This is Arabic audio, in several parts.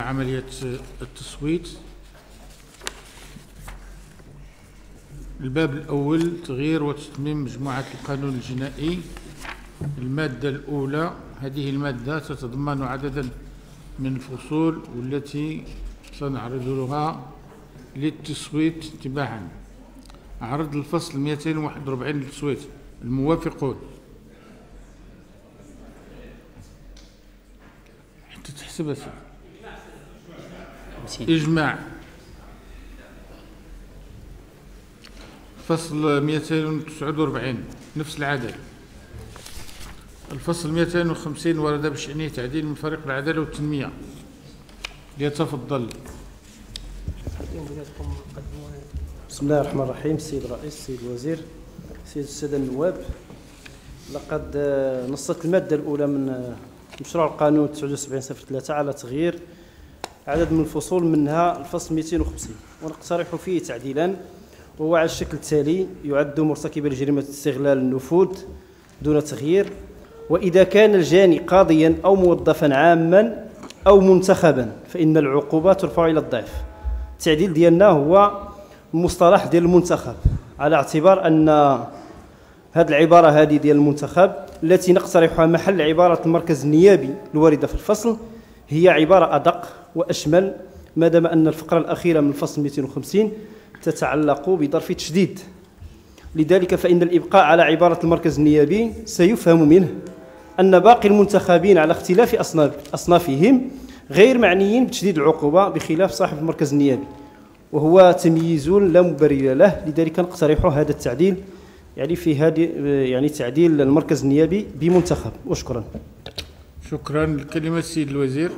عملية التصويت. الباب الأول: تغيير وتتميم مجموعة القانون الجنائي. المادة الأولى: هذه المادة تتضمن عددا من الفصول والتي سنعرضها للتصويت تباعا. عرض الفصل 241 للتصويت. الموافقون؟ حتى تحسبها إجماع. فصل 249 نفس العدد. الفصل 250 ورد بشأنه تعديل من فريق العدالة والتنمية. ليتفضل. بسم الله الرحمن الرحيم. السيد الرئيس، السيد الوزير، السادة النواب، لقد نصت المادة الأولى من مشروع القانون 79/03 على تغيير عدد من الفصول، منها الفصل 250، ونقترح فيه تعديلا، وهو على الشكل التالي: يعد مرتكب لجريمة استغلال النفوذ دون تغيير، وإذا كان الجاني قاضيا أو موظفا عاما أو منتخبا فإن العقوبة ترفع إلى الضعف. التعديل ديالنا هو المصطلح ديال المنتخب، على اعتبار أن هذه العبارة هذه ديال المنتخب التي نقترحها محل عبارة المركز النيابي الواردة في الفصل هي عبارة أدق وأشمل، ما دام أن الفقرة الأخيرة من الفصل 250 تتعلق بظرف تشديد. لذلك فإن الإبقاء على عبارة المركز النيابي سيفهم منه أن باقي المنتخبين على اختلاف أصنافهم غير معنيين بتشديد العقوبة، بخلاف صاحب المركز النيابي، وهو تمييز لا مبرر له. لذلك نقترح هذا التعديل، يعني في هذه تعديل المركز النيابي بمنتخب. وشكرا. شكرا. الكلمة السيد الوزير.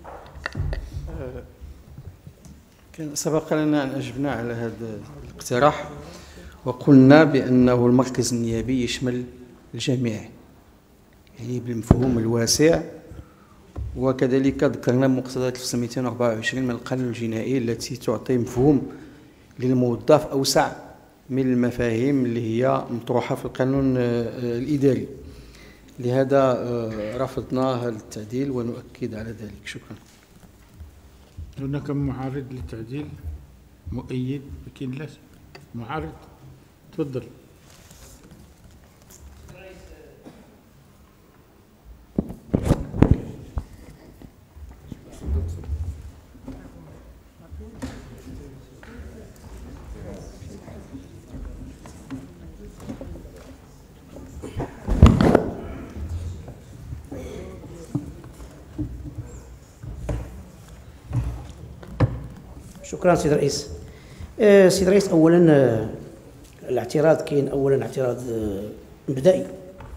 سبق لنا أن أجبنا على هذا الاقتراح وقلنا بأنه المركز النيابي يشمل الجميع، يعني بالمفهوم الواسع، وكذلك ذكرنا مقتضيات الفصل 224 من القانون الجنائي التي تعطي مفهوم للموظف أوسع من المفاهيم اللي هي مطروحة في القانون الإداري. لهذا رفضنا هذا التعديل ونؤكد على ذلك. شكرا. هناك معارض للتعديل؟ مؤيد؟ لكن لا معارض. تفضل. شكرا سيد الرئيس. سيد الرئيس، اولا الاعتراض كاين، اولا اعتراض مبدئي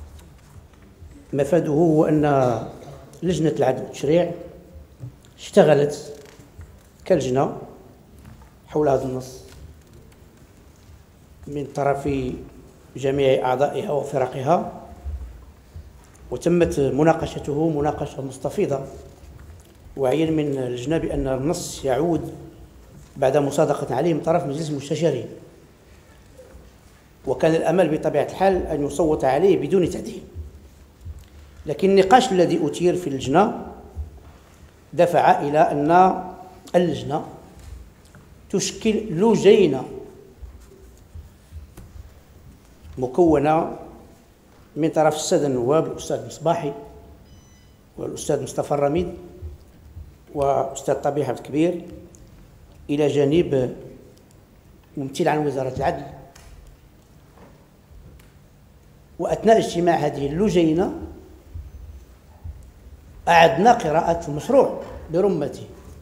مفاده هو ان لجنه العدل والتشريع اشتغلت كلجنه حول هذا النص من طرف جميع اعضائها وفرقها، وتمت مناقشته مناقشه مستفيضه، وعين من اللجنه بان النص يعود بعد مصادقة عليه من طرف مجلس المستشارين، وكان الأمل بطبيعة الحال أن يصوت عليه بدون تعديل. لكن النقاش الذي أثير في اللجنة دفع إلى أن اللجنة تشكل لجنة مكونة من طرف السادة النواب الأستاذ مصباحي والأستاذ مصطفى الرميد وأستاذ طبيب عبد الكبير، إلى جانب ممثل عن وزارة العدل. وأثناء اجتماع هذه اللجنة أعدنا قراءة المشروع برمته،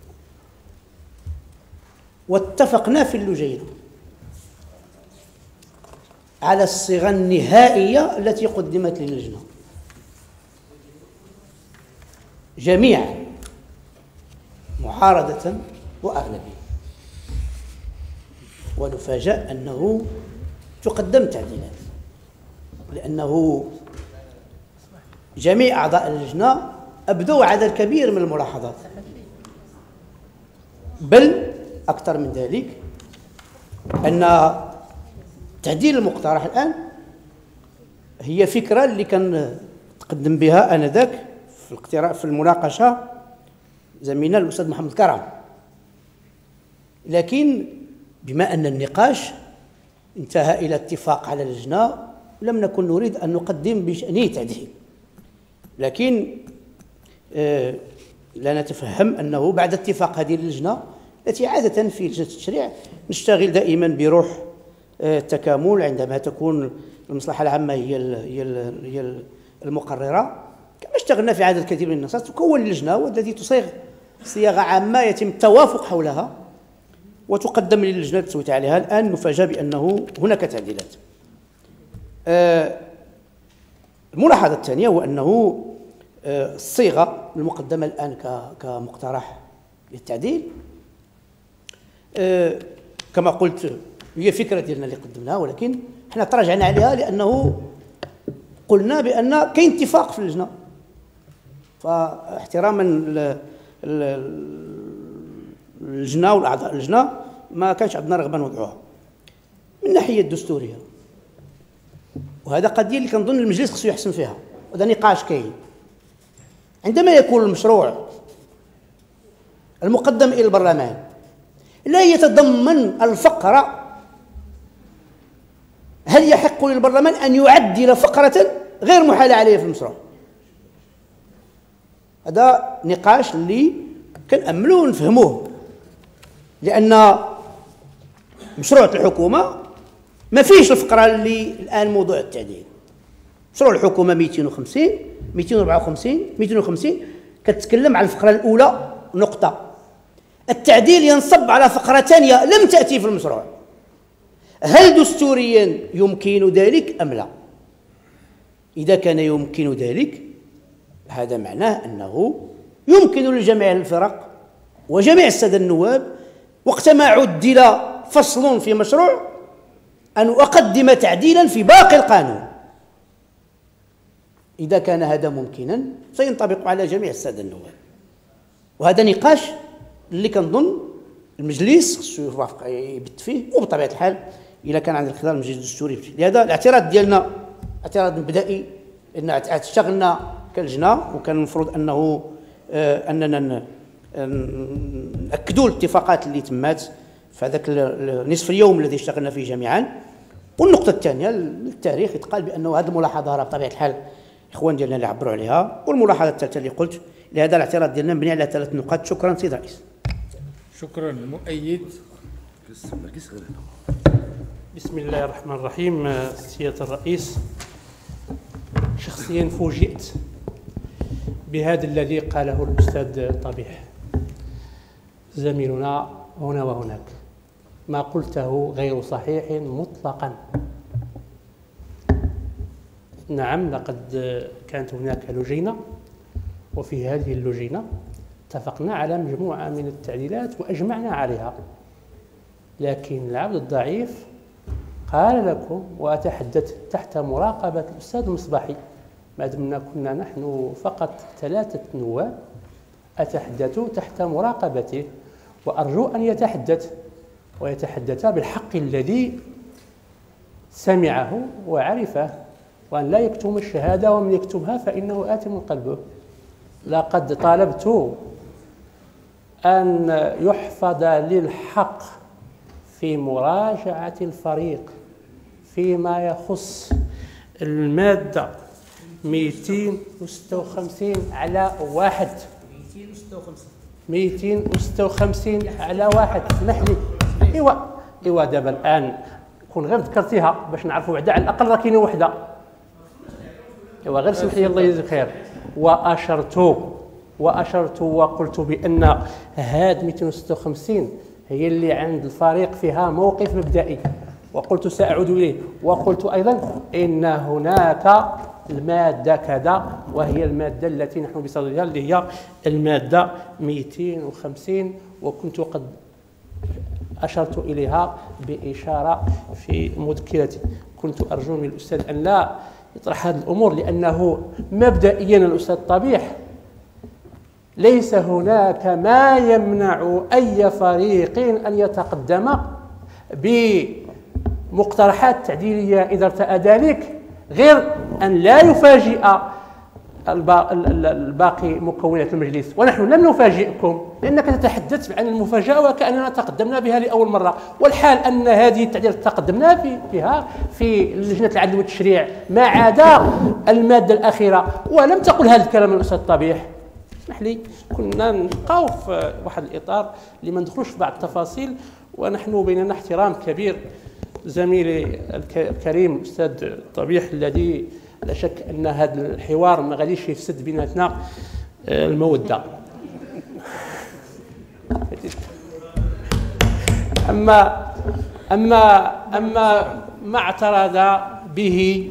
واتفقنا في اللجنة على الصيغة النهائية التي قدمت للجنة جميعا، معارضة وأغلبية. ونفاجأ أنه تقدم تعديلات، لأنه جميع أعضاء اللجنة أبدوا عدد كبير من الملاحظات، بل أكثر من ذلك أن التعديل المقترح الآن هي فكرة اللي كان تقدم بها آنذاك في المناقشة زميلنا الأستاذ محمد كرم، لكن بما أن النقاش انتهى إلى اتفاق على اللجنة لم نكن نريد أن نقدم بشأنه تعديل، لكن لا نتفهم أنه بعد اتفاق هذه اللجنة التي عادة في لجنة التشريع نشتغل دائما بروح التكامل عندما تكون المصلحة العامة هي المقررة، كما اشتغلنا في عدد كثير من النصوص تكون اللجنة والتي تصيغ صياغة عامة يتم التوافق حولها وتقدم للجنة للتصويت عليها. الآن نفاجأ بأنه هناك تعديلات. الملاحظة الثانية هو أنه الصيغة المقدمة الآن كمقترح للتعديل كما قلت هي فكرة ديالنا اللي قدمناها، ولكن احنا تراجعنا عليها لأنه قلنا بأن كاين اتفاق في اللجنة، فاحتراما اللجنة والأعضاء اللجنة ما كانش عندنا رغبة نوضعوها. من الناحية الدستورية وهذا قضية اللي كنظن المجلس خصو يحسن فيها، وهذا نقاش كاين. عندما يكون المشروع المقدم إلى البرلمان لا يتضمن الفقرة، هل يحق للبرلمان أن يعدل فقرة غير محالة عليه في المشروع؟ هذا نقاش اللي كنأملوه ونفهموه، لأن مشروع الحكومة ما فيش الفقرة اللي الآن موضوع التعديل. مشروع الحكومة 250 254 250 كتتكلم على الفقرة الأولى نقطة. التعديل ينصب على فقرة ثانية لم تأتي في المشروع. هل دستوريا يمكن ذلك أم لا؟ إذا كان يمكن ذلك هذا معناه أنه يمكن لجميع الفرق وجميع السادة النواب وقتما عدل فصل في مشروع أن أقدم تعديلا في باقي القانون. إذا كان هذا ممكنا سينطبق على جميع السادة النواب، وهذا نقاش اللي كنظن المجلس خصو يوافق يبت فيه، وبطبيعة الحال إذا كان عند الخلال المجلس الدستوري. لهذا الاعتراض ديالنا اعتراض مبدئي، أن اشتغلنا كلجنة وكان المفروض أننا نأكدوا الاتفاقات اللي تمات في هذاك نصف اليوم الذي اشتغلنا فيه جميعا. والنقطة الثانية للتاريخ يتقال بأنه هذه الملاحظة بطبيعة الحال إخوان ديالنا اللي عبروا عليها. والملاحظة الثالثة اللي قلت لهذا الاعتراض ديالنا مبني على 3 نقاط. شكرا سيد الرئيس. شكرا. المؤيد. بسم الله الرحمن الرحيم. سيادة الرئيس، شخصيا فوجئت بهذا الذي قاله الأستاذ طبيح زميلنا هنا وهناك. ما قلته غير صحيح مطلقا. نعم، لقد كانت هناك لجنة، وفي هذه اللجنة اتفقنا على مجموعة من التعديلات وأجمعنا عليها، لكن العبد الضعيف قال لكم، وأتحدث تحت مراقبة الأستاذ المصباحي، ما دمنا كنا نحن فقط 3 نواب، أتحدث تحت مراقبته، وأرجو أن يتحدث ويتحدث بالحق الذي سمعه وعرفه، وأن لا يكتم الشهادة، ومن يكتمها فإنه آثم قلبه. لقد طالبت أن يحفظ للحق في مراجعة الفريق فيما يخص المادة 256 على 1 256 على 1. اسمح لي. إيوا دابا الآن كون غير ذكرتيها باش نعرفوا بعدا على الأقل راه كاينه وحدة. إيوا غير سمح لي الله يجزيك خير. وأشرت وقلت بأن هاد 256 هي اللي عند الفريق فيها موقف مبدئي، وقلت سأعود إليه. وقلت أيضا إن هناك المادة كذا، وهي المادة التي نحن بصددها اللي هي المادة 250، وكنت قد أشرت إليها بإشارة في مذكرتي. كنت أرجو من الأستاذ أن لا يطرح هذه الأمور، لأنه مبدئيا الأستاذ طبيح ليس هناك ما يمنع أي فريق أن يتقدم بمقترحات تعديلية إذا ارتأى ذلك، غير أن لا يفاجئ الباقي مكونات المجلس. ونحن لم نفاجئكم لأنك تتحدث عن المفاجأة وكأننا تقدمنا بها لأول مرة، والحال أن هذه التعديلات تقدمنا فيها في لجنة العدل والتشريع ما عدا المادة الأخيرة، ولم تقل هذا الكلام الأستاذ طبيح. اسمح لي، كنا نبقاو في واحد الإطار اللي ما ندخلوش في بعض التفاصيل، ونحن بيننا احترام كبير. زميلي الكريم أستاذ طبيح الذي لا شك أن هذا الحوار ما غاديش يفسد بيناتنا المودة. أما ما اعترض به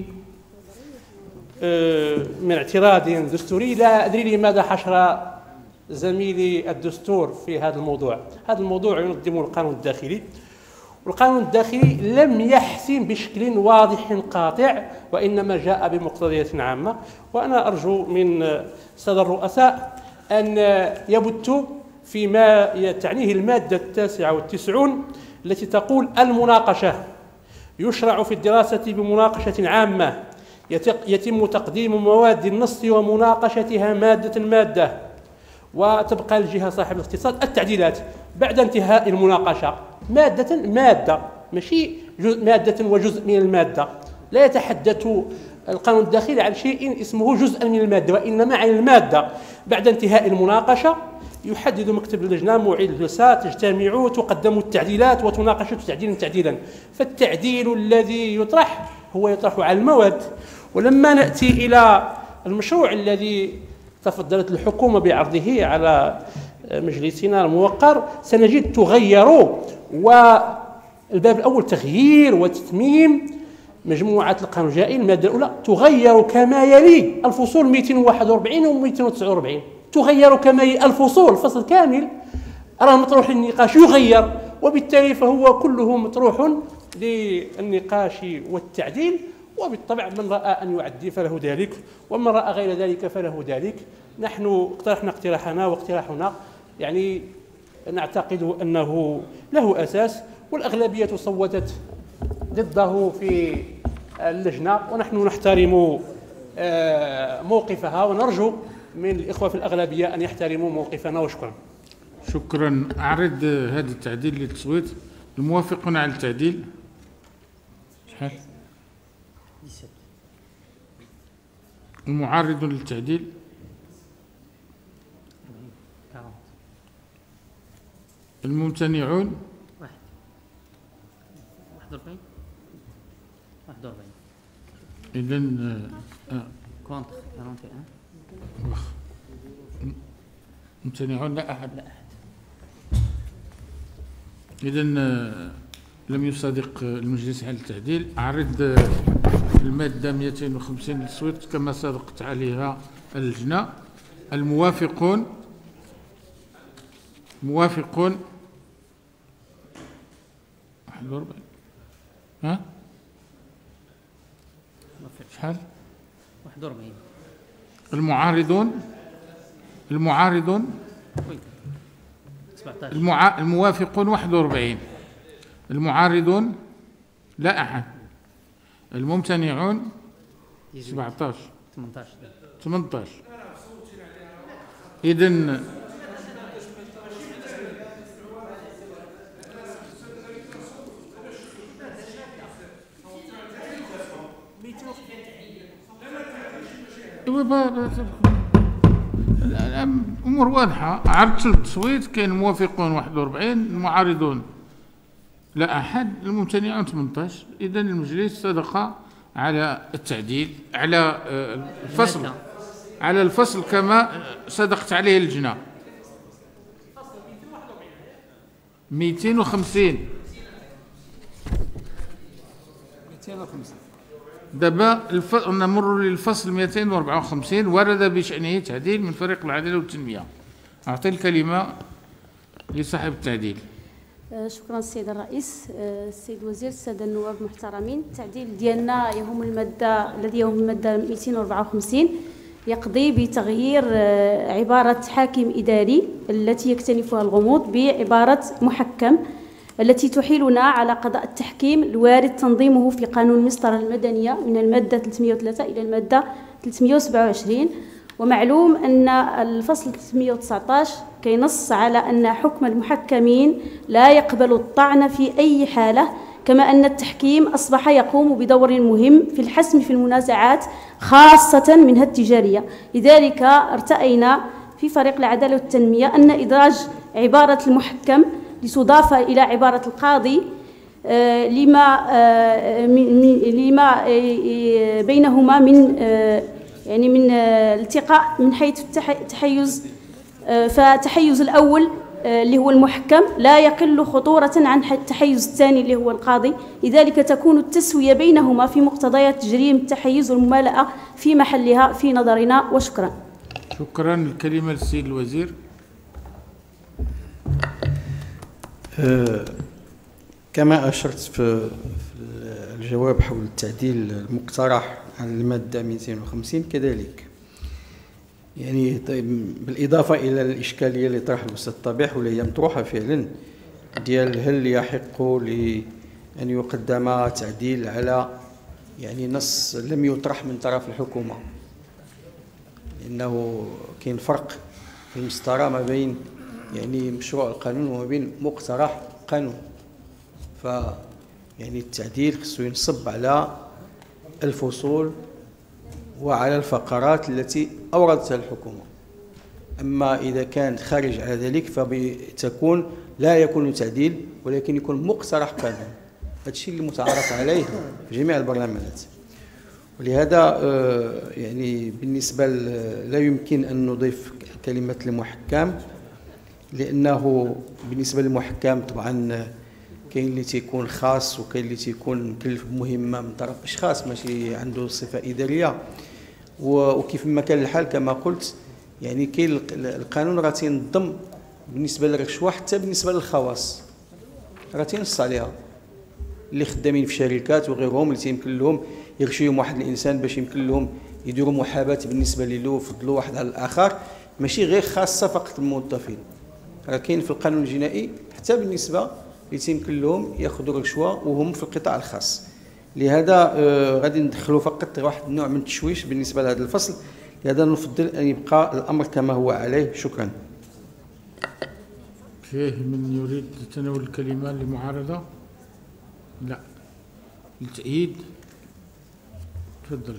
من اعتراض دستوري، لا أدري لماذا حشر زميلي الدستور في هذا الموضوع. هذا الموضوع ينظمه القانون الداخلي، والقانون الداخلي لم يحسم بشكل واضح قاطع، وإنما جاء بمقتضيات عامة. وأنا أرجو من السادة الرؤساء أن يبتوا فيما تعنيه المادة 99 التي تقول: المناقشة يشرع في الدراسة بمناقشة عامة يتم تقديم مواد النص ومناقشتها مادة، وتبقى الجهة صاحب الاختصاص التعديلات بعد انتهاء المناقشة. مادة ماشي مادة وجزء من المادة. لا يتحدث القانون الداخلي عن شيء اسمه جزءا من المادة، وإنما عن المادة. بعد انتهاء المناقشة يحدد مكتب اللجنة موعد الجلسة، تجتمع، تقدم التعديلات وتناقش تعديلا. فالتعديل الذي يطرح هو يطرح على المواد. ولما نأتي إلى المشروع الذي تفضلت الحكومة بعرضه على مجلسنا الموقر، سنجد تغير، والباب الأول تغيير وتتميم مجموعة القانون الجائي. المادة الأولى تغير كما يلي: الفصول 241 و 249 تغير كما يلي. الفصل كامل راه مطروح للنقاش يغير، وبالتالي فهو كله مطروح للنقاش والتعديل. وبالطبع من رأى أن يعدي فله ذلك، ومن رأى غير ذلك فله ذلك. نحن اقترحنا اقتراحنا، واقتراحنا يعني نعتقد أنه له أساس، والأغلبية صوتت ضده في اللجنة، ونحن نحترم موقفها، ونرجو من الإخوة في الأغلبية أن يحترموا موقفنا. وشكرا. شكرا. أعرض هذا التعديل للتصويت. الموافقون على التعديل شحال؟ المعارضون للتعديل؟ الممتنعون؟ 41 إذن كونتر 41 ممتنعون لا أحد. إذن لم يصادق المجلس على التعديل. أعرض المادة 250 للتصويت كما صادقت عليها اللجنة. الموافقون موافقون 41. ها؟ شحال؟ 41. المعارضون 17. الموافقون 41. المعارضون لا أحد. الممتنعون 17. 18. إذن الأمور واضحة. عرضت التصويت، كاين الموافقون 41، المعارضون لا أحد، الممتنعون 18. إذن المجلس صدق على التعديل على الفصل، على الفصل كما صدقت عليه اللجنة. 250. دابا نمر للفصل 254 ورد بشأنه تعديل من فريق العدالة والتنمية. أعطي الكلمة لصاحب التعديل. شكرا السيد الرئيس. السيد الوزير، السادة النواب المحترمين، التعديل ديالنا يهم المادة الذي يهم المادة 254 يقضي بتغيير عبارة حاكم إداري التي يكتنفها الغموض بعبارة محكم، التي تحيلنا على قضاء التحكيم الوارد تنظيمه في قانون المسطرة المدنية من المادة 303 إلى المادة 327، ومعلوم أن الفصل 319 كينص على أن حكم المحكمين لا يقبل الطعن في أي حالة، كما أن التحكيم أصبح يقوم بدور مهم في الحسم في المنازعات خاصة منها التجارية. لذلك ارتأينا في فريق العدالة والتنمية أن إدراج عبارة المحكم لتضاف إلى عبارة القاضي لما بينهما من يعني من التقاء من حيث التحيز. فتحيز الأول اللي هو المحكم لا يقل خطورة عن التحيز الثاني اللي هو القاضي، لذلك تكون التسوية بينهما في مقتضيات تجريم التحيز والممالأة في محلها في نظرنا. وشكرا. شكرا. الكلمة للسيد الوزير. كما أشرت في الجواب حول التعديل المقترح على المادة 250 كذلك، يعني بالإضافة إلى الإشكالية اللي طرحها الأستاذ طبيح واللي هي مطروحة فعلا، ديال هل يحق لأن يقدم تعديل على يعني نص لم يطرح من طرف الحكومة، لأنه كاين فرق في المسطرة ما بين يعني مشروع القانون وما بين مقترح قانون. ف يعني التعديل خصو ينصب على الفصول وعلى الفقرات التي أوردتها الحكومة، أما إذا كان خارج على ذلك فبتكون لا يكون تعديل ولكن يكون مقترح قانون. هذا الشيء اللي متعارف عليه في جميع البرلمانات، ولهذا يعني بالنسبة لا يمكن أن نضيف كلمة المحكم، لأنه بالنسبة للمحكم طبعا كاين اللي تيكون خاص وكاين اللي تيكون مكلف بمهمة من طرف أشخاص ماشي عنده صفة إدارية، وكيف ما كان الحال كما قلت يعني كاين القانون راه تينظم بالنسبة للرشوة حتى بالنسبة للخواص راه تينص عليها، اللي خدامين في شركات وغيرهم اللي تيمكن لهم يغشيهم واحد الإنسان باش يمكن لهم يديروا محاباة بالنسبة له ويفضلوا واحد على الآخر، ماشي غير خاصة فقط الموظفين، راه كاين في القانون الجنائي حتى بالنسبة اللي تيمكن لهم ياخذوا رشوة وهم في القطاع الخاص. لهذا غادي ندخلوا فقط واحد النوع من التشويش بالنسبة لهذا الفصل، لهذا نفضل أن يبقى الأمر كما هو عليه. شكرا. فيه من يريد تناول الكلمة لمعارضة؟ لا. للتأييد؟ تفضل.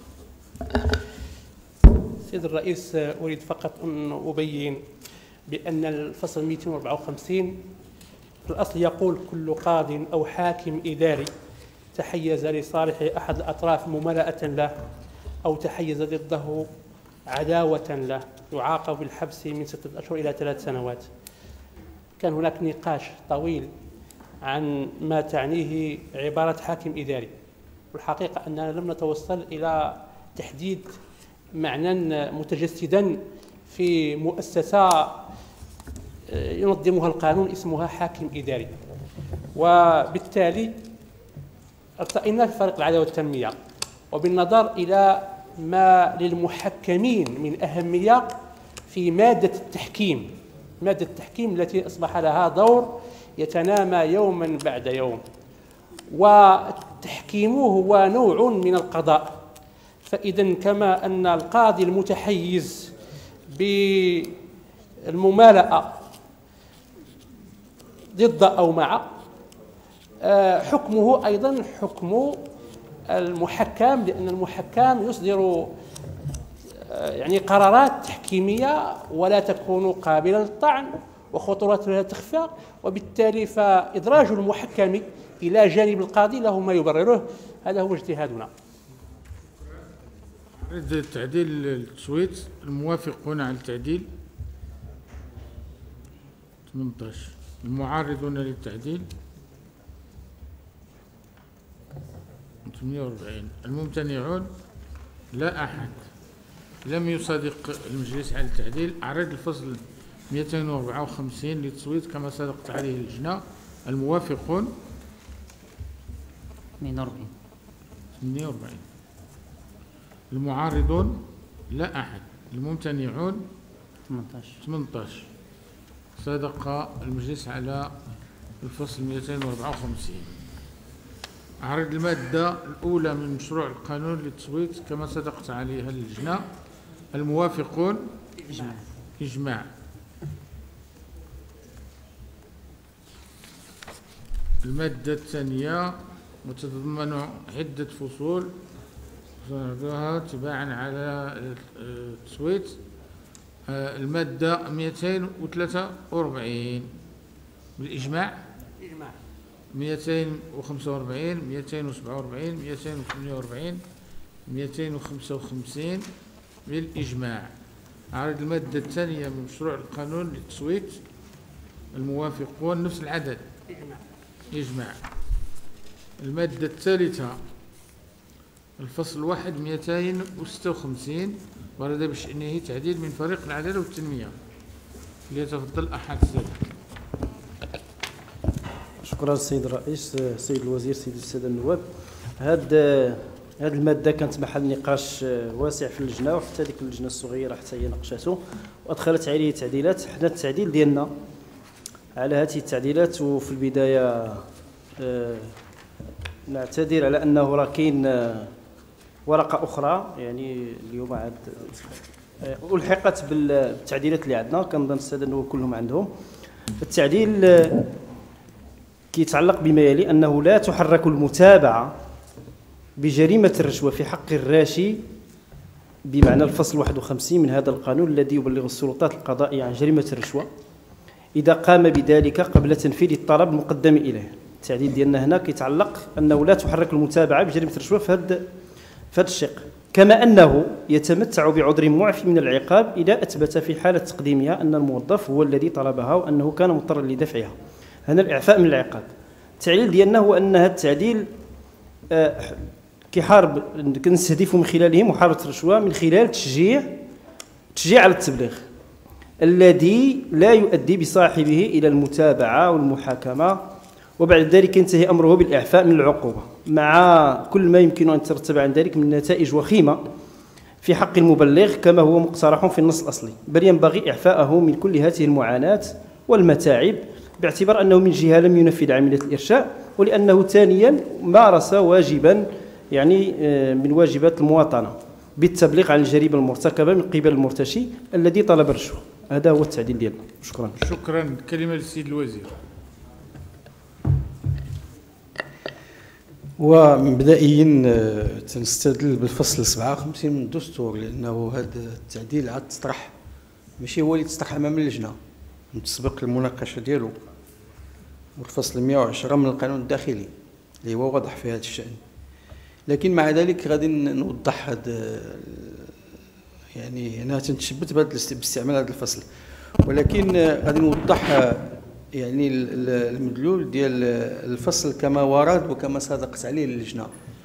سيد الرئيس، أريد فقط أن أبين بأن الفصل 254 في الأصل يقول كل قاض أو حاكم إداري تحيز لصالح أحد الأطراف ممالأة له أو تحيز ضده عداوة له يعاقب بالحبس من 6 أشهر إلى 3 سنوات. كان هناك نقاش طويل عن ما تعنيه عبارة حاكم إداري، والحقيقة أننا لم نتوصل إلى تحديد معنى متجسدا في مؤسسة ينظمها القانون اسمها حاكم إداري. وبالتالي ارتأينا في فريق العدالة والتنمية وبالنظر إلى ما للمحكمين من أهمية في مادة التحكيم، مادة التحكيم التي أصبح لها دور يتنامى يوما بعد يوم، والتحكيم هو نوع من القضاء. فإذا كما أن القاضي المتحيز بالممالأة ضد أو مع، حكمه أيضا حكم المحكم، لأن المحكم يصدر يعني قرارات تحكيمية ولا تكون قابلة للطعن وخطورتها لا تخفى، وبالتالي فإدراج المحكم إلى جانب القاضي له ما يبرره. هذا هو اجتهادنا. تعديل التصويت، الموافقون على التعديل 18، المعارضون للتعديل 48، الممتنعون لا أحد. لم يصادق المجلس على التعديل. أعرض الفصل 254 للتصويت كما صادقت عليه اللجنة. الموافقون 48، المعارضون لا أحد، الممتنعون 18. صادق المجلس على الفصل 254. أعرض المادة الأولى من مشروع القانون للتصويت كما صدقت عليها اللجنة. الموافقون إجماع. المادة الثانية وتتضمن عدة فصول سنعرضها تباعا على التصويت. المادة 243 بالإجماع، 245 247 248 255 بالإجماع. أعرض المادة الثانية من مشروع القانون للتصويت. الموافقون نفس العدد إجماع. المادة الثالثة الفصل 1 256 ورد بشأنه تعديل من فريق العدالة والتنمية. ليتفضل أحد السادة. شكرا السيد الرئيس، السيد الوزير، سيد السادة النواب. هذه المادة كانت محل نقاش واسع في اللجنة، وحتى ديك اللجنة الصغيرة حتى هي ناقشته وأدخلت عليه تعديلات. حنا التعديل ديالنا على هذه التعديلات، وفي البداية نعتذر على أنه راه كاين ورقة أخرى يعني اليوم عاد ألحقت بالتعديلات اللي عندنا، كنظن السادة النواب كلهم عندهم. التعديل كيتعلق بما يلي: أنه لا تحرك المتابعة بجريمة الرشوة في حق الراشي بمعنى الفصل 51 من هذا القانون الذي يبلغ السلطات القضائية عن جريمة الرشوة إذا قام بذلك قبل تنفيذ الطلب المقدم إليه. التعديل ديالنا هنا كيتعلق أنه لا تحرك المتابعة بجريمة الرشوة في هذا الشق، كما أنه يتمتع بعذر معفي من العقاب إذا أثبت في حالة تقديمها أن الموظف هو الذي طلبها وأنه كان مضطرا لدفعها. هنا الإعفاء من العقاب. التعليل ديالنا هو أن هذا التعديل كيحارب، كنستهدف من خلاله محاربة الرشوة من خلال تشجيع على التبليغ الذي لا يؤدي بصاحبه إلى المتابعة والمحاكمة، وبعد ذلك ينتهي أمره بالإعفاء من العقوبة مع كل ما يمكن أن يترتب عن ذلك من نتائج وخيمة في حق المبلغ كما هو مقترح في النص الأصلي، بل ينبغي إعفاءه من كل هذه المعاناة والمتاعب باعتبار أنه من جهة لم ينفذ عملية الإرشاء، ولأنه ثانيا مارس واجبا يعني من واجبات المواطنة بالتبليغ عن الجريمة المرتكبة من قبل المرتشي الذي طلب الرشوة. هذا هو التعديل ديالنا. شكرا. شكرا. كلمة للسيد الوزير. ومبدئيا تنستدل بالفصل 57 من الدستور، لأنه هذا التعديل عاد تطرح، ماشي هو اللي تطرح أمام اللجنة، متسبق المناقشة ديالو، والفصل 110 من القانون الداخلي اللي هو واضح في هذا الشأن. لكن مع ذلك غادي نوضح هذا، يعني أنا تنتشبت باستعمال هذا الفصل، ولكن غادي نوضح يعني المدلول ديال الفصل كما ورد وكما صادقت عليه اللجنة.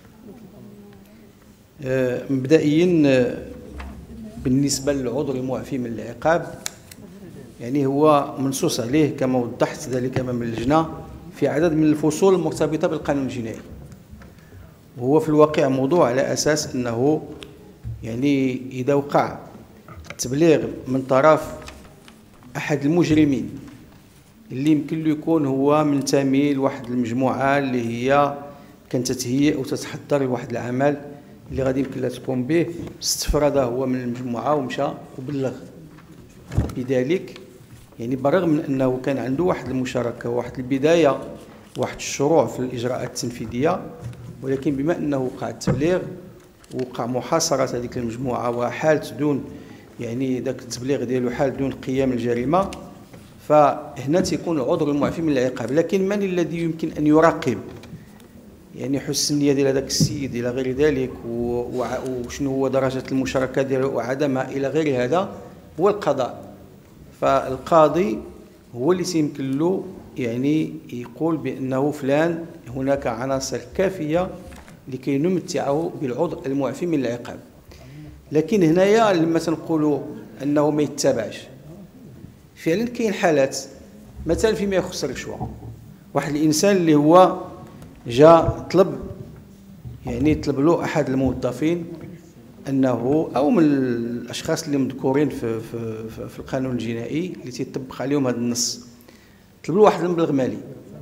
مبدئيا بالنسبة للعذر المعفي من العقاب، يعني هو منصوص عليه كما وضحت ذلك أمام اللجنة في عدد من الفصول المرتبطة بالقانون الجنائي، وهو في الواقع موضوع على أساس أنه يعني إذا وقع التبليغ من طرف أحد المجرمين اللي يمكن له يكون هو منتمي لواحد المجموعة اللي هي كانت تتهيئ وتتحضر لواحد العمل اللي غادي يمكن لها تقوم به، استفرد هو من المجموعة ومشى وبلغ بذلك، يعني بالرغم من أنه كان عنده واحد المشاركة وواحد البداية واحد الشروع في الإجراءات التنفيذية، ولكن بما أنه وقع التبليغ وقع محاصرة هذيك المجموعة وحالت دون يعني ذاك التبليغ ديالو حال دون قيام الجريمة، فهنا تيكون العذر المعفي من العقاب. لكن من الذي يمكن أن يراقب يعني حسن النية ديال هذاك السيد إلى غير ذلك، وشنو هو درجة المشاركة ديالو وعدمها إلى غير هذا؟ هو القضاء. فالقاضي هو اللي سيمكن له يعني يقول بأنه فلان هناك عناصر كافية لكي نمتعه بالعذر المعفي من العقاب. لكن هنايا لما تنقولوا أنه ما يتبعش، فعلا كاين حالات مثلا فيما يخص الرشوة، واحد الإنسان اللي هو جاء طلب يعني طلب له أحد الموظفين أنه أو من الأشخاص اللي مذكورين في القانون الجنائي اللي تيطبق عليهم هذا النص، طلب له واحد المبلغ مالي،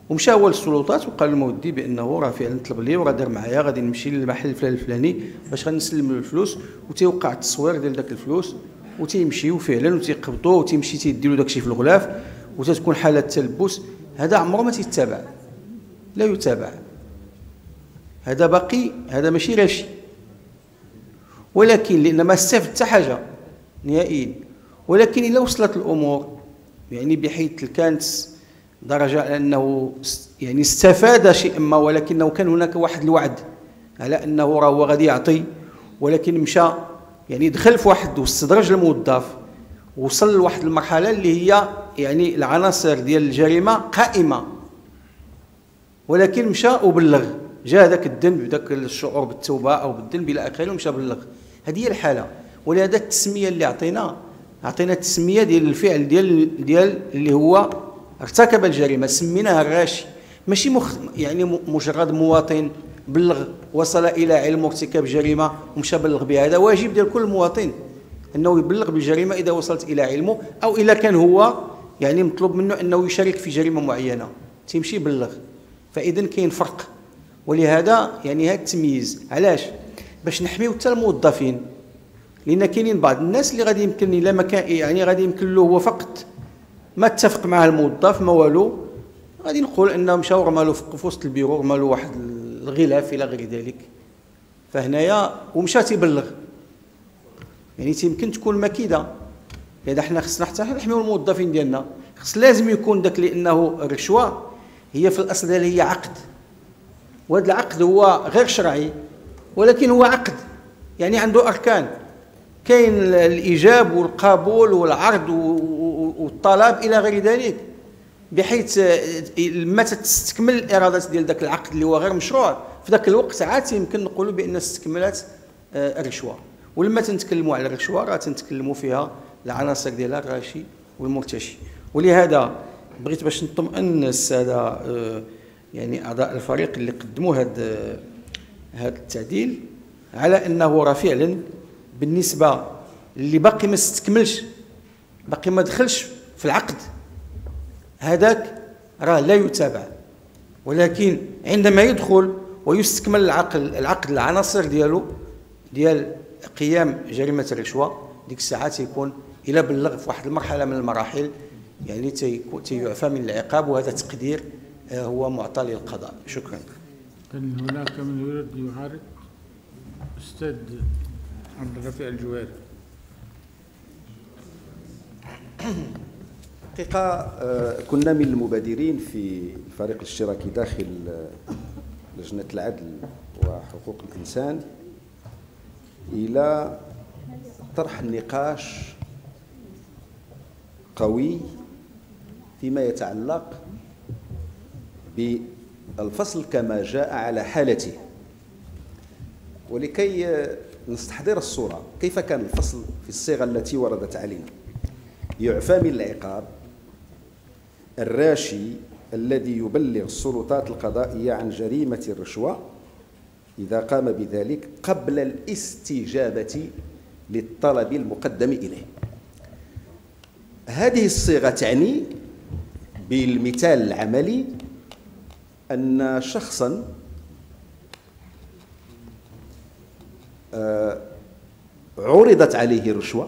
ومشى هو للسلطات وقال للمودي بانه راه فعلا طلب لي وراه دار معايا غادي نمشي للمحل الفلاني باش غنسلم له الفلوس، وتيوقع التصوير ديال داك الفلوس وتيمشيو فعلا وتيقبضوه وتيمشي تيديروا داكشي في الغلاف وتتكون حاله تلبس. هذا عمره ما تيتبع، لا يتابع، هذا باقي، هذا ماشي راشي. ولكن لان ما استفد حتى حاجه نهائيا. ولكن الا وصلت الامور يعني بحيث كانت درجه على انه يعني استفاد شيئا ما، ولكنه كان هناك واحد الوعد على انه راه هو غادي يعطي، ولكن مشى يعني دخل في واحد واستدرج الموظف، وصل لواحد المرحله اللي هي يعني العناصر ديال الجريمه قائمه، ولكن مشى وبلغ، جاء ذاك الذنب ذاك الشعور بالتوبه او بالذنب الى اخره ومشى بلغ. هذه هي الحاله. ولهذا التسميه اللي عطينا التسميه ديال الفعل ديال اللي هو ارتكب الجريمه، سميناها الراشي، ماشي يعني مجرد مواطن بلغ وصل الى علم ارتكاب جريمه ومشى بلغ بها. هذا واجب ديال كل مواطن انه يبلغ بالجريمه اذا وصلت الى علمه، او اذا كان هو يعني مطلوب منه انه يشارك في جريمه معينه تيمشي يبلغ. فاذا كاين فرق. ولهذا يعني هذا التمييز علاش؟ باش نحميو حتى الموظفين، لان كاينين بعض الناس اللي غادي يمكن الا ما كان يعني غادي يمكن له هو فقط ما اتفق معه الموظف ما والو، غادي نقول انه مشى ورمالو في وسط البيرو، رمالو واحد الغلاف الى غير ذلك. فهنايا ومشى تيبلغ، يعني تيمكن تكون مكيده. لذا حنا خصنا حتى نحميو الموظفين ديالنا، خص لازم يكون داك، لانه الرشوه هي في الاصل هي عقد، وهذا العقد هو غير شرعي ولكن هو عقد يعني عنده اركان. كاين الايجاب والقبول والعرض والطلب الى غير ذلك، بحيث متى تستكمل الايرادات ديال ذاك العقد اللي هو غير مشروع في ذاك الوقت عاد يمكن نقولوا بان استكملت الرشوه. ولما تنتكلموا على الرشوه راه تنتكلموا فيها العناصر ديالها الراشي والمرتشي. ولهذا بغيت باش نطمئن الساده يعني اعضاء الفريق اللي قدموا هذا التعديل على انه راه فعلا بالنسبه اللي باقي ما استكملش، باقي ما دخلش في العقد، هذاك راه لا يتابع. ولكن عندما يدخل ويستكمل العقد العناصر ديالو ديال قيام جريمه الرشوه، ديك الساعه تيكون الى بلغ في واحد المرحله من المراحل يعني تيعفى من العقاب. وهذا تقدير هو معطى للقضاء. شكرا. كان هناك من يريد يعارض؟ استاذ عبد الرفيع الجويري. حقيقة كنا من المبادرين في الفريق الاشتراكي داخل لجنة العدل وحقوق الإنسان إلى طرح النقاش قوي فيما يتعلق بالفصل كما جاء على حالته. ولكي نستحضر الصورة كيف كان الفصل في الصيغة التي وردت علينا: يعفى من العقاب الراشي الذي يبلغ السلطات القضائية عن جريمة الرشوة إذا قام بذلك قبل الاستجابة للطلب المقدم إليه. هذه الصيغة تعني بالمثال العملي أن شخصا عرضت عليه رشوة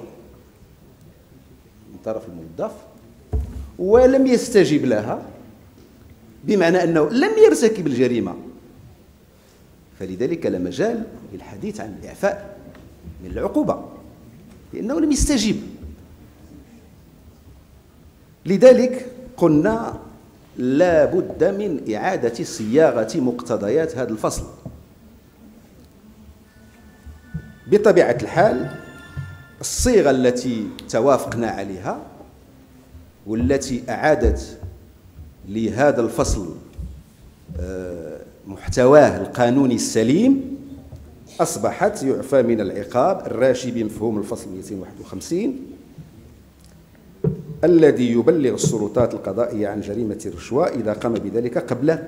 من طرف الموظف ولم يستجب لها، بمعنى أنه لم يرتكب الجريمة، فلذلك لا مجال للحديث عن الإعفاء من العقوبة لأنه لم يستجب. لذلك قلنا لا بد من إعادة صياغة مقتضيات هذا الفصل. بطبيعة الحال الصيغة التي توافقنا عليها والتي أعادت لهذا الفصل محتواه القانوني السليم أصبحت: يعفى من العقاب الراشي بمفهوم الفصل 251 الذي يبلغ السلطات القضائية عن جريمة الرشوة إذا قام بذلك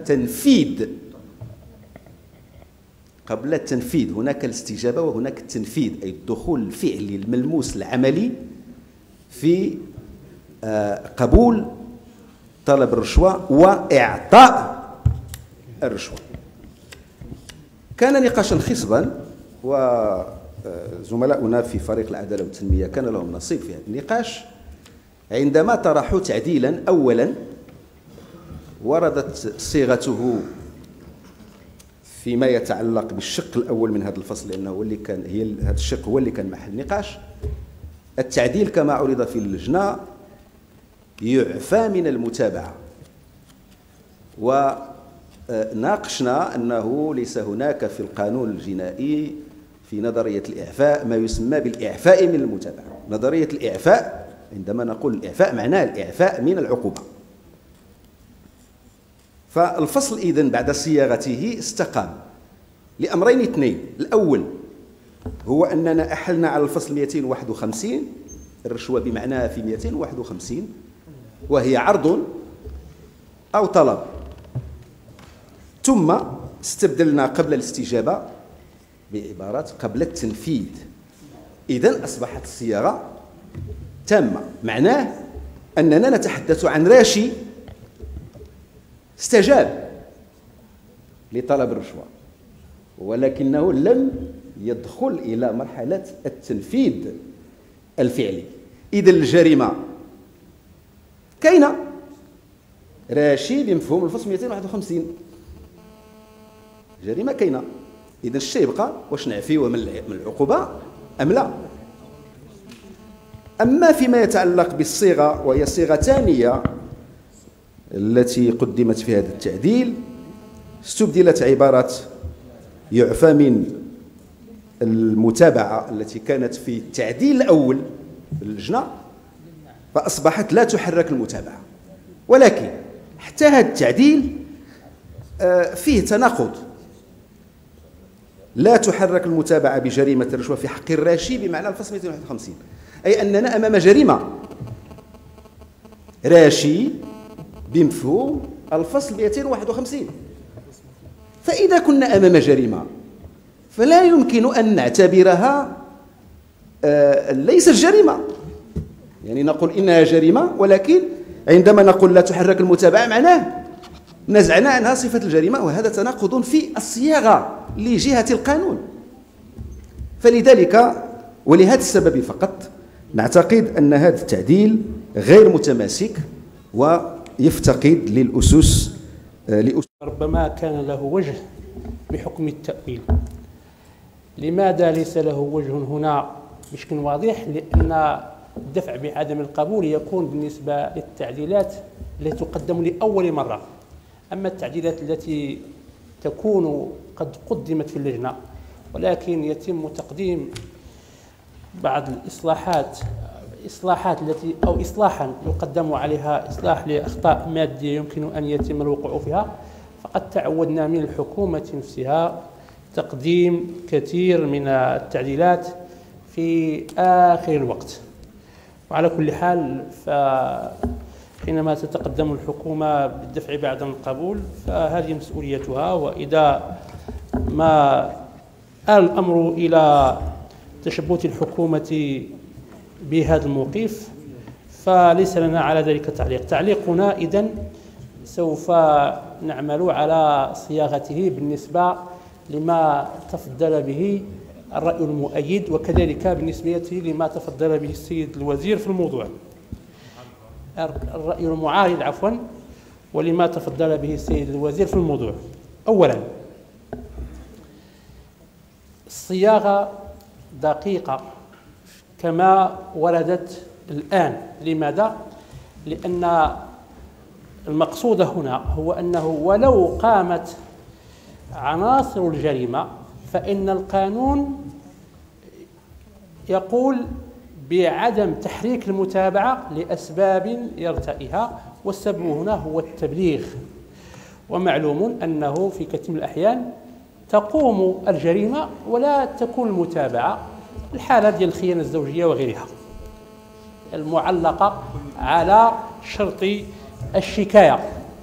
قبل التنفيذ. هناك الاستجابة وهناك التنفيذ، أي الدخول الفعلي الملموس العملي في قبول طلب الرشوة وإعطاء الرشوة. كان نقاشا خصبا، وزملاؤنا في فريق العدالة والتنمية كان لهم نصيب في هذا النقاش عندما طرحوا تعديلا. أولا وردت صيغته فيما يتعلق بالشق الأول من هذا الفصل، لأنه هو اللي كان هذا الشق هو اللي كان محل نقاش. التعديل كما عرض في اللجنة يعفى من المتابعة، وناقشنا أنه ليس هناك في القانون الجنائي في نظرية الإعفاء ما يسمى بالإعفاء من المتابعة. نظرية الإعفاء، عندما نقول الإعفاء معناه الإعفاء من العقوبة. فالفصل إذن بعد صياغته استقام لأمرين اثنين. الأول هو أننا أحلنا على الفصل 251 الرشوة بمعناها في 251، وهي عرض أو طلب، ثم استبدلنا قبل الاستجابة بعبارة قبل التنفيذ. إذن أصبحت الصياغة تامة، معناه أننا نتحدث عن راشي استجاب لطلب الرشوة ولكنه لم يدخل إلى مرحلة التنفيذ الفعلي. إذن الجريمة كاينة، راشي بمفهوم الفصل 251، جريمة كاينة. إذن الشيء يبقى واش نعفيوه من العقوبة أم لا. أما فيما يتعلق بالصيغة، وهي صيغة ثانية التي قدمت في هذا التعديل، استبدلت عبارة يعفى من المتابعة التي كانت في التعديل الأول باللجنة، فأصبحت لا تحرك المتابعة. ولكن حتى هذا التعديل فيه تناقض. لا تحرك المتابعة بجريمة الرشوة في حق الراشي بمعنى الفصل 251، أي أننا أمام جريمة راشي بمفهوم الفصل 251. فإذا كنا أمام جريمة فلا يمكن أن نعتبرها ليست جريمة، يعني نقول إنها جريمة، ولكن عندما نقول لا تحرك المتابعة معناه نزعنا عنها صفة الجريمة، وهذا تناقض في الصياغة لجهة القانون. فلذلك ولهذا السبب فقط نعتقد أن هذا التعديل غير متماسك ويفتقد للأسس. ربما كان له وجه بحكم التأويل. لماذا ليس له وجه هنا بشكل واضح؟ لأن الدفع بعدم القبول يكون بالنسبة للتعديلات التي تقدم لأول مرة. أما التعديلات التي تكون قد قدمت في اللجنة ولكن يتم تقديم بعض الإصلاحات التي أو إصلاحا يقدم عليها إصلاح لأخطاء مادية يمكن أن يتم الوقوع فيها، فقد تعودنا من الحكومة نفسها تقديم كثير من التعديلات في آخر الوقت. وعلى كل حال حينما تتقدم الحكومة بالدفع بعد القبول فهذه مسؤوليتها، وإذا ما آل الأمر إلى تشبث الحكومة بهذا الموقف فليس لنا على ذلك تعليق. تعليقنا إذن سوف نعمل على صياغته بالنسبة لما تفضل به الرأي المؤيد، وكذلك بالنسبة لما تفضل به السيد الوزير في الموضوع، الرأي المعارض عفوا، ولما تفضل به السيد الوزير في الموضوع. أولا الصياغة دقيقة كما وردت الآن. لماذا؟ لأن المقصود هنا هو أنه ولو قامت عناصر الجريمة فإن القانون يقول بعدم تحريك المتابعة لأسباب يرتئيها، والسبب هنا هو التبليغ. ومعلوم أنه في كثير من الأحيان تقوم الجريمة ولا تكون المتابعة، الحالة ديال الخيانة الزوجية وغيرها المعلقة على شرط الشكاية.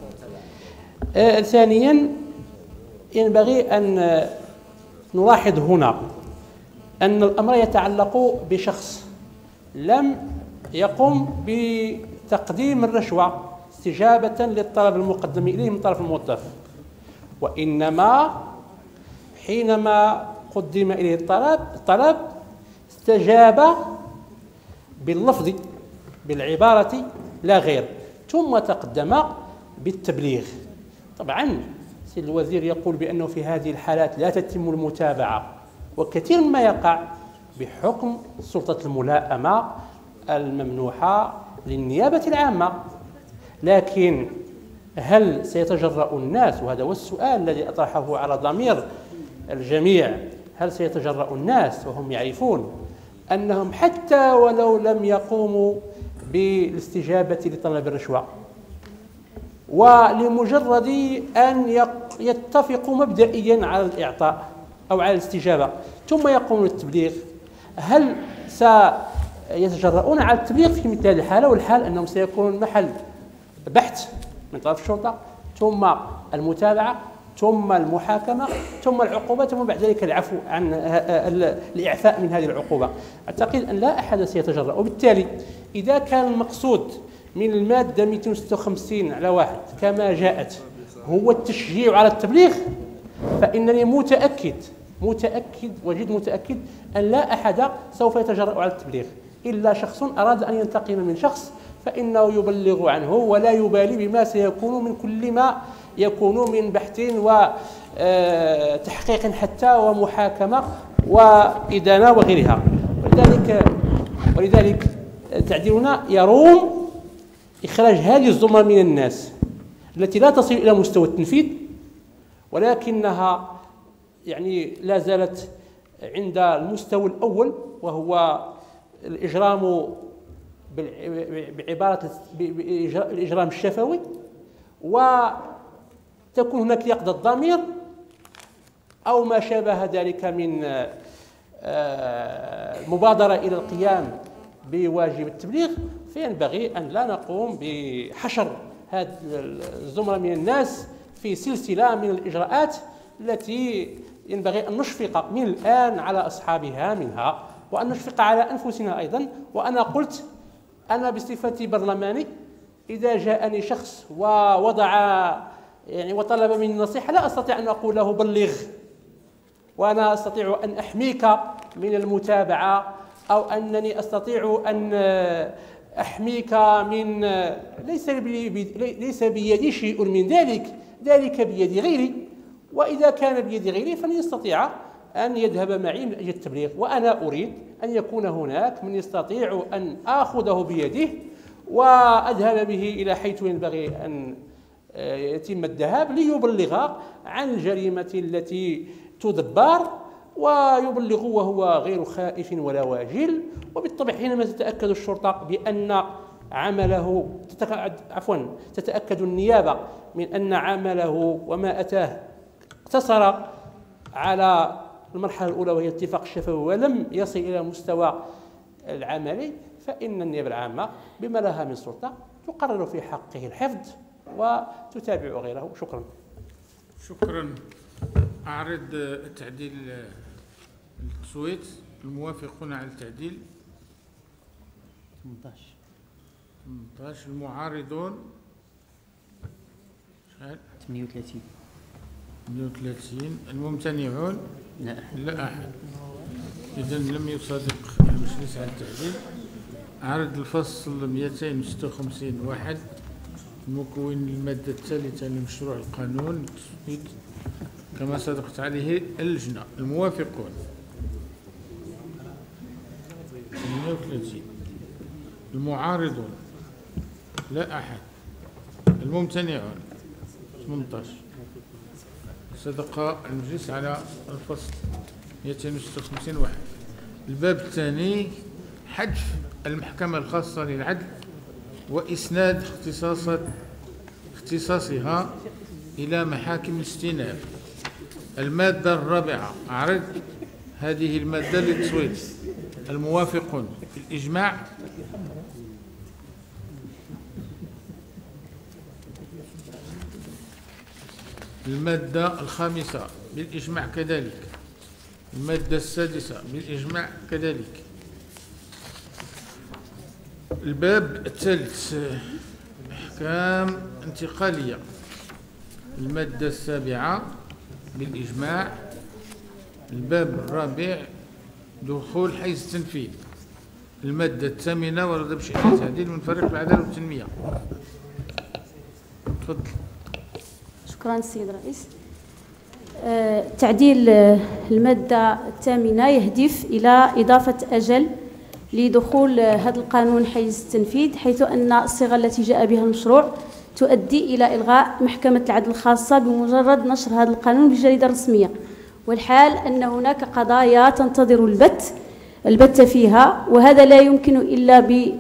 ثانيا ينبغي أن نلاحظ هنا أن الأمر يتعلق بشخص لم يقم بتقديم الرشوة. استجابة للطلب المقدم إليه من طرف الموظف، وإنما حينما قدم إليه الطلب استجاب باللفظ بالعبارة لا غير، ثم تقدم بالتبليغ. طبعا سيد الوزير يقول بأنه في هذه الحالات لا تتم المتابعة، وكثير مما يقع بحكم سلطة الملائمة الممنوحة للنيابة العامة. لكن هل سيتجرأ الناس، وهذا هو السؤال الذي أطرحه على ضمير الجميع، هل سيتجرأ الناس وهم يعرفون أنهم حتى ولو لم يقوموا بالاستجابة لطلب الرشوة ولمجرد أن يتفقوا مبدئيا على الإعطاء أو على الاستجابة ثم يقوموا بالتبليغ، هل سيتجرؤون على التبليغ في مثل هذه الحالة؟ والحال أنهم سيكونون محل بحث من طرف الشرطة، ثم المتابعة، ثم المحاكمة، ثم العقوبة، ثم بعد ذلك العفو عن الإعفاء من هذه العقوبة. أعتقد أن لا أحد سيتجرأ. وبالتالي إذا كان المقصود من المادة 256 على 1 كما جاءت هو التشجيع على التبليغ، فإنني متأكد وجد متأكد أن لا أحد سوف يتجرأ على التبليغ إلا شخص أراد أن ينتقم من شخص، فإنه يبلغ عنه ولا يبالي بما سيكون من كل ما يكون من بحث وتحقيق حتى ومحاكمة وإدانة وغيرها. ولذلك تعديلنا يروم إخراج هذه الزمرة من الناس التي لا تصل إلى مستوى التنفيذ، ولكنها يعني لا زالت عند المستوى الأول، وهو الإجرام بعبارة الإجرام الشفوي، وتكون هناك يقظة ضمير أو ما شابه ذلك من المبادرة إلى القيام بواجب التبليغ. فينبغي أن لا نقوم بحشر هذه الزمرة من الناس في سلسلة من الإجراءات التي ينبغي أن نشفق من الآن على أصحابها منها، وأن نشفق على أنفسنا أيضا. وأنا قلت أنا بصفتي برلماني إذا جاءني شخص وطلب مني النصيحة لا أستطيع أن أقول له بلغ، وأنا أستطيع أن أحميك من المتابعة، أو أنني أستطيع أن أحميك من ليس بيدي شيء من ذلك بيد غيري، وإذا كان بيد غيري فلن يستطيع أن يذهب معي من أجل التبليغ. وأنا أريد أن يكون هناك من يستطيع أن آخذه بيده وأذهب به إلى حيث ينبغي أن يتم الذهاب ليبلغ عن الجريمة التي تدبر، ويبلغ وهو غير خائف ولا واجل. وبالطبع حينما تتأكد الشرطة بأن عمله تتأكد النيابة من أن عمله وما أتاه اقتصر على المرحلة الأولى وهي اتفاق الشفوي ولم يصل إلى مستوى العملي، فإن النيابة العامة بما لها من سلطة تقرر في حقه الحفظ وتتابع غيره. شكرا. أعرض التعديل التصويت. الموافقون على التعديل 18. المعارضون 38. الممتنعون لا أحد. إذن لم يصادق المجلس على التعديل. أعرض الفصل 256(1) مكون المادة الثالثة لمشروع القانون التصويت كما صدقت عليه اللجنة. الموافقون 38. المعارضون لا أحد. الممتنعون 18. صدق المجلس على الفصل 256(1). الباب الثاني حذف المحكمة الخاصة للعدل وإسناد اختصاصها إلى محاكم الاستئناف. المادة الرابعة أعرض هذه المادة للتصويت. الموافقون بالإجماع المادة الخامسة بالإجماع كذلك. المادة السادسة بالإجماع كذلك. الباب الثالث أحكام انتقالية. المادة 7 بالإجماع. الباب الرابع دخول حيز التنفيذ. المادة 8 ورد بشأن تعديل من فريق العدالة والتنمية. تفضل. شكرا السيد الرئيس. تعديل المادة 8 يهدف إلى إضافة أجل لدخول هذا القانون حيز التنفيذ، حيث أن الصيغة التي جاء بها المشروع تؤدي إلى إلغاء محكمة العدل الخاصة بمجرد نشر هذا القانون بالجريدة الرسمية، والحال أن هناك قضايا تنتظر البت فيها، وهذا لا يمكن إلا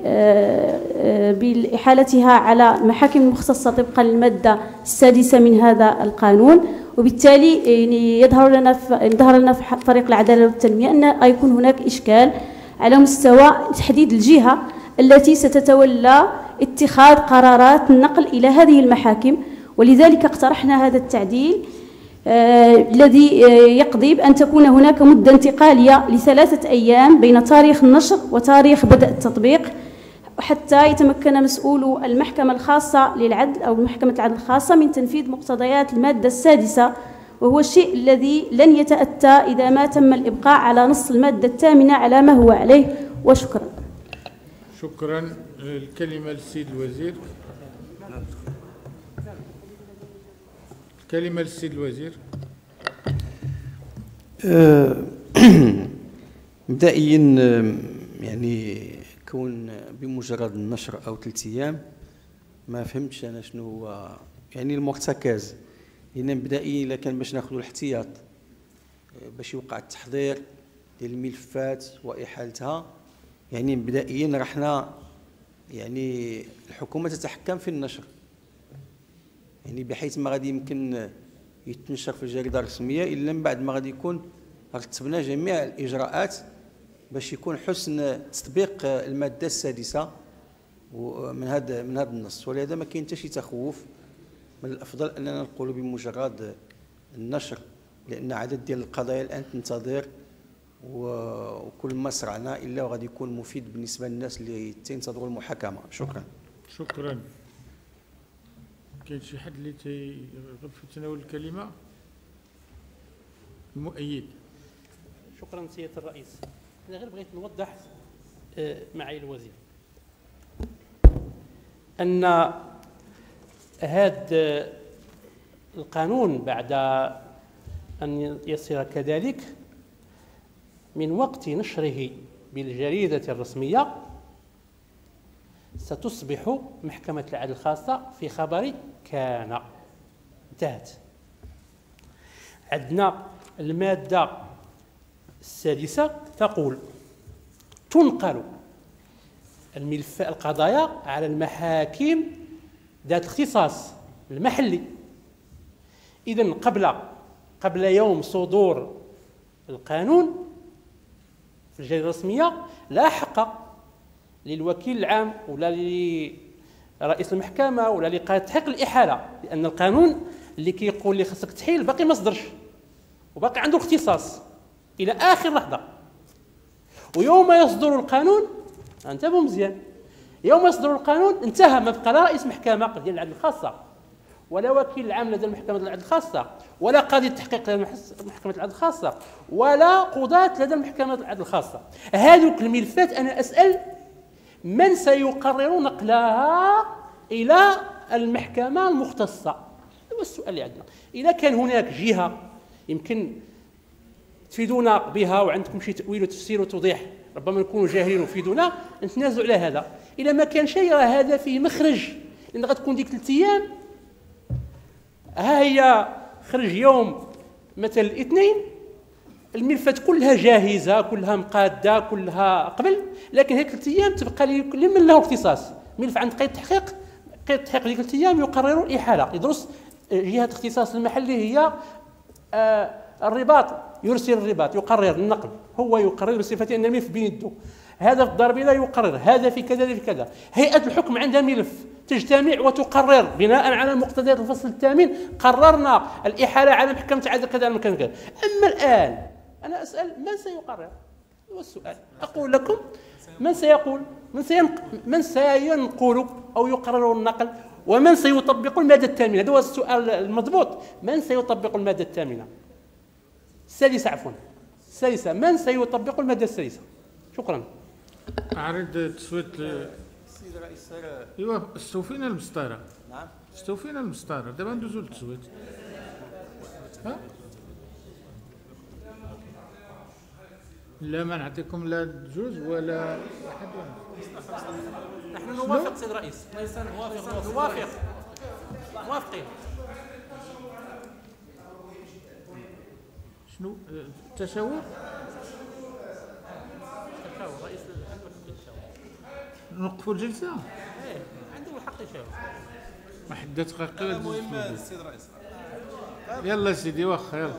بإحالتها على المحاكم المختصة طبقا للمادة 6 من هذا القانون. وبالتالي يعني يظهر لنا في فريق العدالة والتنمية أن يكون هناك إشكال على مستوى تحديد الجهة التي ستتولى اتخاذ قرارات النقل إلى هذه المحاكم، ولذلك اقترحنا هذا التعديل الذي يقضي بأن تكون هناك مدة انتقالية ل3 أيام بين تاريخ النشر وتاريخ بدء التطبيق، حتى يتمكن مسؤولو المحكمة الخاصة للعدل أو محكمة العدل الخاصة من تنفيذ مقتضيات المادة 6، وهو الشيء الذي لن يتأتى إذا ما تم الإبقاء على نص المادة 8 على ما هو عليه. وشكرا. شكرا. الكلمة للسيد الوزير. الكلمة للسيد الوزير. مبدئيا يعني كون بمجرد النشر او 3 ايام ما فهمتش انا شنو هو يعني المرتكز. لان مبدئيا الا كان باش ناخذوا الاحتياط باش يوقع التحضير ديال الملفات واحالتها، يعني مبدئيا رحنا يعني الحكومه تتحكم في النشر، يعني بحيث ما غادي يمكن يتنشر في الجريده الرسميه الا من بعد ما غادي يكون رتبنا جميع الاجراءات باش يكون حسن تطبيق الماده 6 من هذا النص. ولهذا ما كاين حتى شي تخوف، من الافضل اننا نقولوا بمجرد النشر، لان عدد ديال القضايا الان تنتظر، وكل ما سرعنا الا وغادي يكون مفيد بالنسبه للناس اللي تنتظروا المحاكمه. شكرا. شكرا. كاين شي حد اللي تيرغب في تناول الكلمه؟ المؤيد. شكرا سيادة الرئيس. أنا غير بغيت نوضح معالي الوزير أن هذا القانون بعد أن يصير كذلك من وقت نشره بالجريدة الرسمية ستصبح محكمة العدل الخاصة في خبر كان. انتهت. عندنا المادة 6 تقول تنقل القضايا على المحاكم ذات الاختصاص المحلي. إذن قبل يوم صدور القانون في الجريدة الرسمية لا حق للوكيل العام ولا لرئيس المحكمة ولا لقاضي تحقيق الإحالة، لأن القانون اللي كيقول لي خاصك تحيل باقي ما صدرش وباقي عنده اختصاص إلى آخر لحظة. ويوم يصدر القانون انتبهوا مزيان، يوم يصدر القانون انتهى، ما بقى لا رئيس محكمة ديال العدل الخاصة ولا وكيل العام لدى المحكمة العدل الخاصة ولا قاضي التحقيق لدى محكمة العدل الخاصة ولا قضاة لدى المحكمة العدل الخاصة. هذوك الملفات أنا أسأل من سيقرر نقلها إلى المحكمة المختصة؟ هذا السؤال اللي عندنا. إذا كان هناك جهة يمكن تفيدونا بها وعندكم شي تأويل وتفسير وتوضيح، ربما نكونوا جاهلين وفيدونا نتنازع على هذا. إذا ما كان شيء راه هذا فيه مخرج، لأن غتكون ديك 3 أيام ها هي خرج يوم مثلا الاثنين، الملفات كلها جاهزة كلها مقادة كلها قبل، لكن هيك 3 أيام تبقى لمن له اختصاص ملف عند قيد التحقيق، قيد التحقيق ديك 3 أيام يقرر الإحالة، يدرس جهة الاختصاص المحلي هي الرباط، يرسل الرباط يقرر النقل، هو يقرر بصفة أن الملف بين يده، هذا في الضرب لا يقرر، هذا في كذا في كذا. هيئة الحكم عندها ملف تجتمع وتقرر بناء على مقتضيات الفصل 8 قررنا الإحالة على محكمة عدل كذا مكان كذا. أما الآن أنا أسأل من سيقرر؟ هو السؤال. أقول لكم من سيقول؟ من سينقل أو يقرر النقل، ومن سيطبق المادة الثامنة؟ هذا هو السؤال المضبوط. من سيطبق المادة الثامنة السادسة عفوا السادسة، من سيطبق المادة السادسة؟ شكرا. أعرض التصويت. السيد الرئيس ايوا استوفينا المسطره. نعم استوفينا المسطره، دابا ندوزو للتصويت. ها؟ لا ما نعطيكم لا جوج ولا واحد. نحن نوافق سيد الرئيس. نوافق موافقين. شنو التشاور؟ الرئيس نوقفوا الجلسه؟ عنده الحق يشاور. واحد دقيقه. المهم السيد الرئيس يلا سيدي واخا يلا.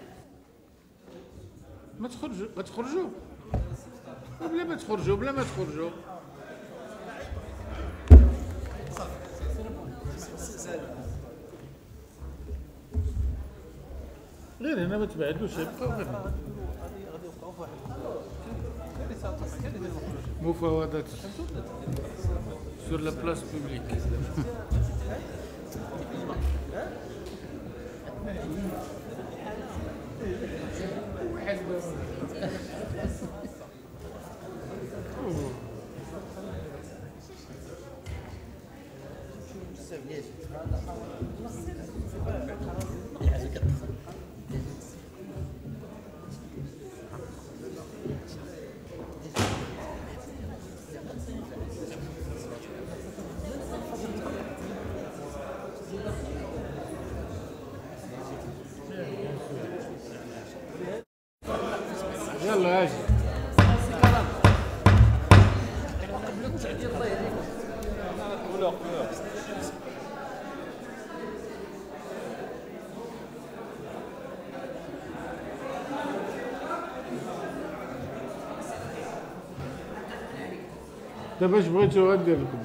ما تخرجوا بلا ما تخرجوا. غير هنا ما تبعدوش، يبقاو غير هنا. مفاوضات sur la place publique. يلا اجي. دابا اش بغيتو غندير لكم؟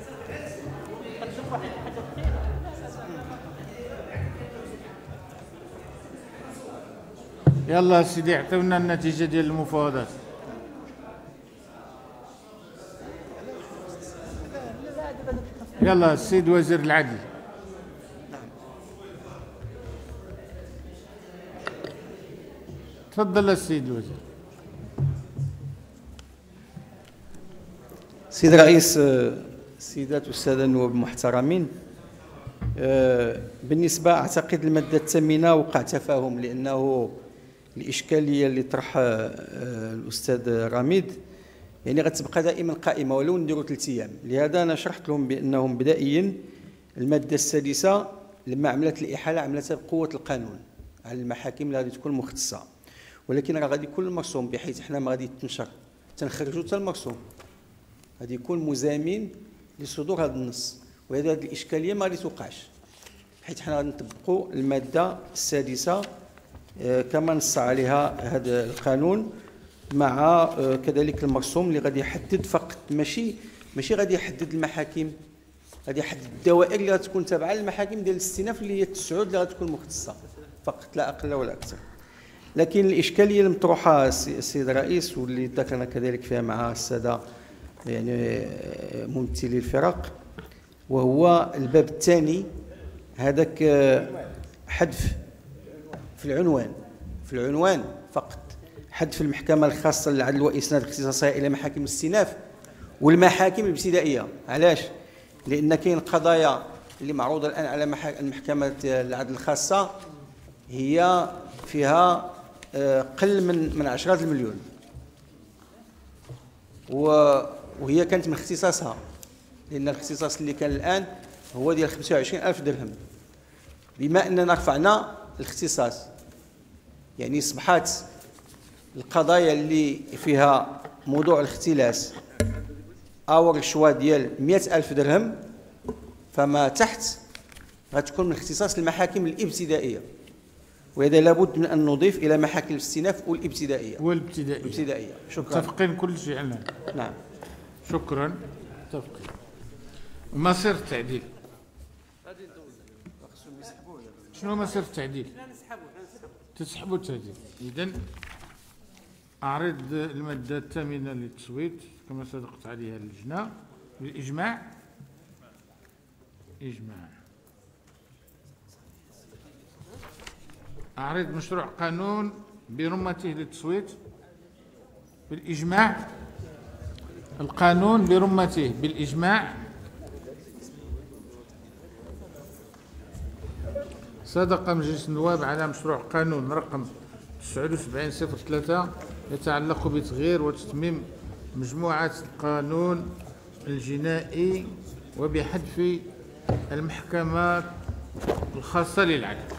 يلا سيدي عطيونا النتيجة ديال المفاوضات. يلا السيد وزير العدل. تفضل السيد الوزير. سيد الرئيس، السيدات والسادة النواب المحترمين، بالنسبة أعتقد المادة الثامنة وقع تفاهم، لأنه الإشكالية اللي طرحها الأستاذ رميد يعني غتبقى دائما قائمة ولو نديروا 3 أيام. لهذا أنا شرحت لهم بأنهم بدائيا المادة السادسة لما عملت الإحالة عملتها بقوة القانون على المحاكم اللي غادي تكون مختصة، ولكن راه غادي يكون المرسوم بحيث حنا ما غادي تنخرجوا حتى المرسوم، غادي يكون مزامن لصدور هذا النص، وهذه الإشكالية ما غادي توقعش حيث حنا غادي نطبقوا المادة السادسة كما نص عليها هذا القانون، مع كذلك المرسوم اللي غادي يحدد فقط ماشي غادي يحدد المحاكم، غادي يحدد الدوائر اللي غتكون تابعه للمحاكم ديال الاستئناف اللي هي 9 اللي غتكون مختصه فقط لا اقل ولا اكثر. لكن الاشكاليه المطروحه السيد الرئيس واللي ذكرنا كذلك فيها مع الساده يعني ممثلي الفرق، وهو الباب الثاني هذاك حذف في العنوان فقط، حذف المحكمة الخاصة للعدل وإسناد اختصاصها إلى محاكم الاستئناف والمحاكم الابتدائية. علاش؟ لأن كاين قضايا اللي معروضة الآن على المحكمة العدل الخاصة هي فيها قل من 10 المليون، وهي كانت من اختصاصها، لأن الاختصاص اللي كان الآن هو ديال 25,000 درهم. بما أننا رفعنا الاختصاص يعني أصبحت القضايا اللي فيها موضوع الاختلاس أو الرشوة ديال 100,000 درهم فما تحت غتكون من اختصاص المحاكم الابتدائية، وهذا لابد من أن نضيف إلى محاكم الاستئناف والابتدائية. شكرا. متفقين كل شيء على. نعم. شكرا. متفقين. مصير التعديل. شنو مصير التعديل؟ تسحبوا التعديل. إذن أعرض المادة الثامنة للتصويت كما صدقت عليها اللجنة بالإجماع. إجماع. أعرض مشروع قانون برمته للتصويت بالإجماع. القانون برمته بالإجماع. صدق مجلس النواب على مشروع قانون رقم 79/03 يتعلق بتغيير وتتميم مجموعة القانون الجنائي وبحذف المحكمات الخاصة للعدل.